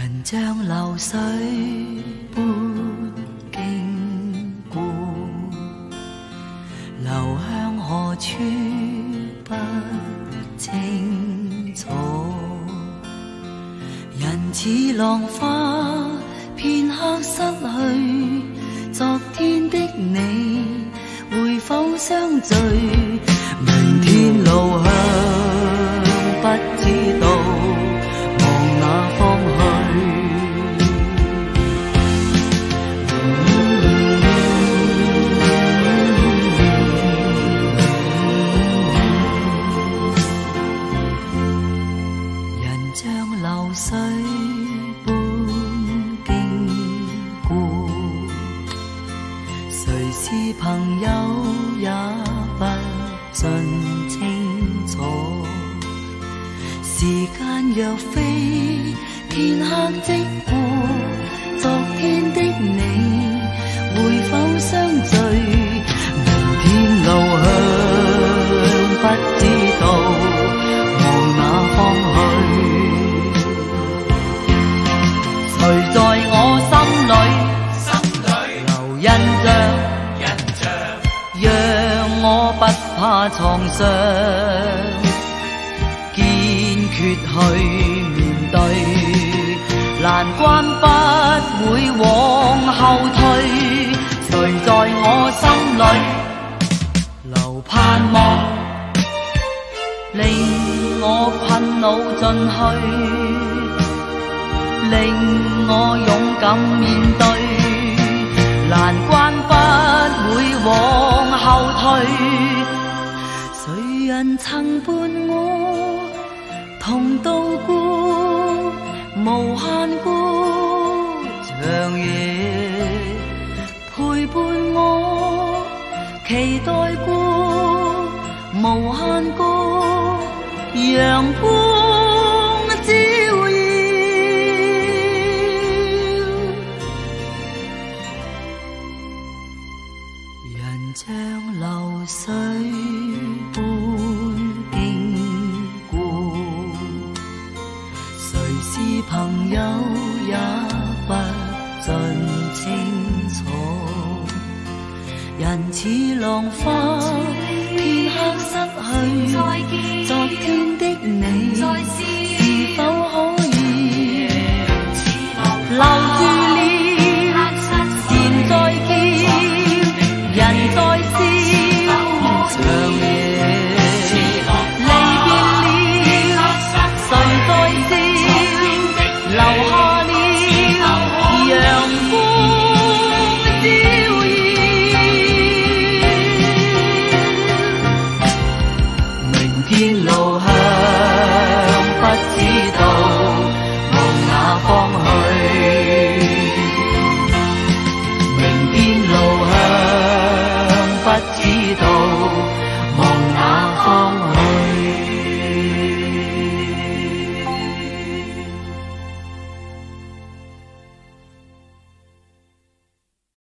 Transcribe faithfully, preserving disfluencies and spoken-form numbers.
人像流水般經過，流向何處不清楚。人似浪花，片刻失去，昨天的你會否相聚？明天路向不知道，望哪方去？人像流水般經過，誰是朋友也不盡清楚。時間若飛，片刻即過，昨天的你會否相聚？明天路向不知道，望哪方去？誰在我心裏心裏留印象，印象讓我不怕創傷，堅決去面對，難關不會往後退。誰在我心裏留盼望，令我困惱進去，令我勇敢面對，難關不會往後退。誰人曾伴我同渡過無限個長夜，陪伴我期待過無限個陽光照耀。人像流水般經過，誰是朋友也不盡清楚。人似浪花，片刻失去，昨天的你是否可以留住了漸再見，人在笑長夜，離別了誰在笑，留下了陽光照耀。明天路向不知道，望哪方去？明天路向不知道。